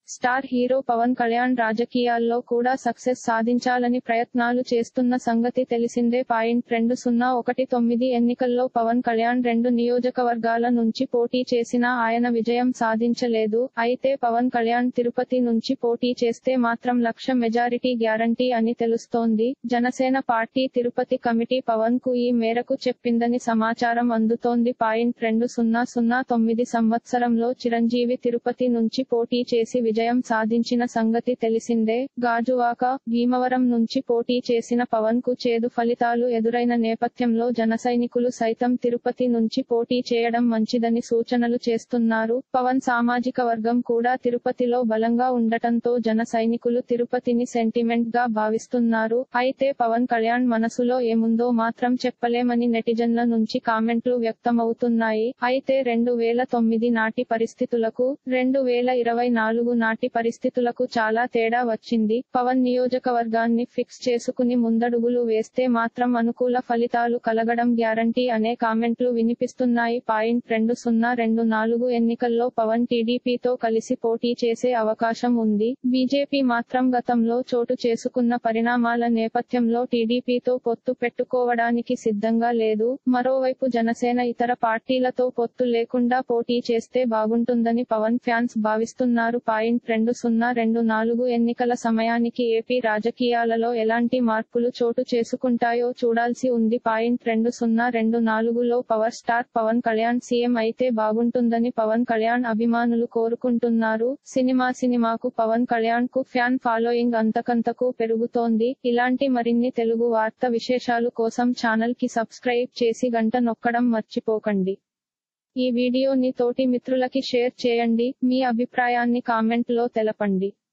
Star hero Pawan Kalyan రాజకీయాల్లో కూడా success సాధించాలని ప్రయత్నాలు చేస్తున్న సంగతి తెలిసిందే. 2019 ఎన్నికల్లో పవన్ కళ్యాణ్ 2 నియోజకవర్గాల నుంచి పోటీ చేసినా ఆయన విజయం సాధించలేదు. అయితే పవన్ కళ్యాణ్ తిరుపతి నుంచి పోటీ చేస్తే మాత్రం 1,00,000 మెజారిటీ గ్యారంటీ అని తెలుస్తోంది. జనసేన పార్టీ తిరుపతి కమిటీ పవన్ కు ఈ మేరకు చెప్పిందని సమాచారం అందుతోంది. 2009 సంవత్సరంలో చిరంజీవి తిరుపతి నుంచి పోటీ చేసి విజయం సాధించిన సంగతి తెలిసిందే. గాజువాక, భీమవరం నుంచి పోటీ చేసిన పవన్ కు చేదు ఫలితాలు ఎదురైన నేపథ్యంలో జనసైనికులు సైతం తిరుపతి నుంచి పోటీ చేయడం మంచిదని సూచనలు చేస్తున్నారు. పవన్ సామాజిక వర్గం కూడా తిరుపతిలో బలంగా ఉండటంతో జన సైనికులు తిరుపతిని సెంటిమెంట్ గా భావిస్తున్నారు. అయితే పవన్ కళ్యాణ్ మనసులో ఏముందో మాత్రం చెప్పలేమని నెటిజన్ల నుంచి కామెంట్లు వ్యక్తమవుతున్నాయి. అయితే 2009 నాటి పరిస్థితులకు 2024 నాటి పరిస్థితులకు చాలా తేడా వచ్చింది. పవన్ నియోజకవర్గాన్ని ఫిక్స్ చేసుకుని ముందడుగులు వేస్తే మాత్రం అనుకూల ఫలితాలు కలగడం గ్యారంటీ అనే కామెంట్లు వినిపిస్తున్నాయి. 2024 ఎన్నికల్లో పవన్ టీడీపీతో కలిసి పోటీ చేసే అవకాశం ఉంది. బీజేపీ మాత్రం గతంలో చోటు చేసుకున్న పరిణామాల నేపథ్యంలో టీడీపీతో పొత్తు పెట్టుకోవడానికి సిద్ధంగా లేదు. మరోవైపు జనసేన ఇతర పార్టీలతో పొత్తు లేకుండా పోటీ చేస్తే బాగుంటుందని పవన్ ఫ్యాన్స్ భావిస్తున్నారు. 2024 ఎన్నికల సమయానికి ఏపీ రాజకీయాలలో ఎలాంటి మార్పులు చోటు చేసుకుంటాయో చూడాల్సి ఉంది. 2024లో power star Pawan Kalyan CM అయితే బాగుంటుందని పవన్ కళ్యాణ్ అభిమానులు కోరుకుంటున్నారు. సినిమాకు పవన్ కళ్యాణ్ కు ఫ్యాన్ ఫాలోయింగ్ అంతకంతకు పెరుగుతోంది. ఇలాంటి మరిన్ని తెలుగు వార్త విశేషాలు కోసం ఛానల్ కి సబ్స్క్రైబ్ చేసి గంట నొక్కడం మర్చిపోకండి. ఈ వీడియోని తోటి మిత్రులకి షేర్ చేయండి. మీ అభిప్రాయాన్ని కామెంట్ లో తెలపండి.